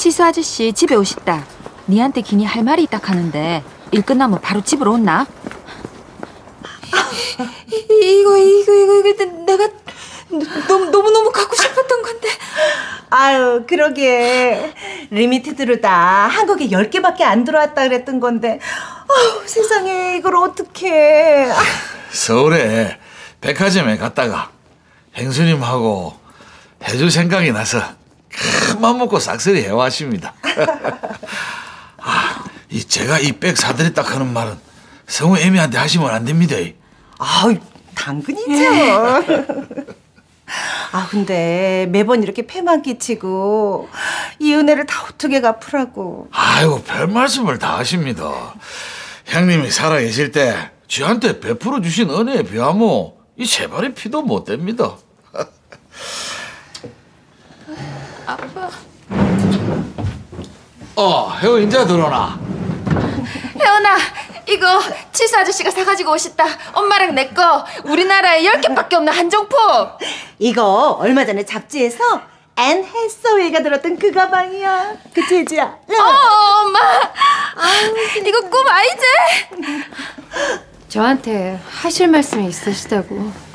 치수 아저씨 집에 오셨다. 니한테 기니 할 말이 있다 하는데 일 끝나면 바로 집으로 온나? 이거 내가 너무 갖고 싶었던 건데. 아유, 그러게. 리미티드로 다 한국에 10개밖에 안 들어왔다 그랬던 건데. 아유, 세상에, 이걸 어떡해. 서울에 백화점에 갔다가 행수님하고 해줄 생각이 나서 큰맘 먹고 싹쓸이 해왔습니다. 제가 이 백 사드렸다 하는 말은 성우 애미한테 하시면 안 됩니다. 아유, 당근이죠. 근데 매번 이렇게 폐만 끼치고 이 은혜를 다 어떻게 갚으라고. 아이고, 별 말씀을 다 하십니다. 형님이 살아계실 때 저한테 베풀어 주신 은혜에 비하면 이 세 발의 피도 못 됩니다. 아빠. 혜우 인자 들어오나? 혜원아, 이거 치수 아저씨가 사가지고 오셨다. 엄마랑 내 거 우리나라에 10개밖에 없는 한정품. 이거 얼마 전에 잡지에서 앤 해서웨이가 들었던 그 가방이야. 그치, 혜지야? 엄마. 이거 꿈 아니지? 저한테 하실 말씀이 있으시다고.